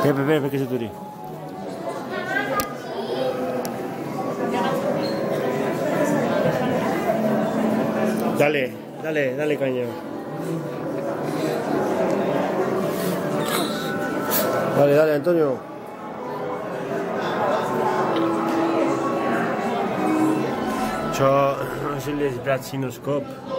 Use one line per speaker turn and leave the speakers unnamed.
Perché sei tu lì? Dale caña. Dale Antonio. C'ho se li sbrazzi in scop.